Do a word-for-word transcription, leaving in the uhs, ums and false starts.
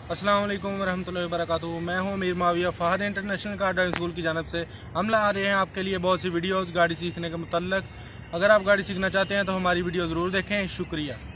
अस्सलाम वालेकुम रहमतुल्लाहि व बरकातुहू। मैं हूं Mir Maviya Fahad international car driving school की जानब से। हम ला आ रहे हैं आपके लिए बहुत सी वीडियोस गाड़ी सीखने के मुतल्लक। अगर आप गाड़ी सीखना चाहते हैं तो हमारी वीडियो ज़रूर देखें। शुक्रिया।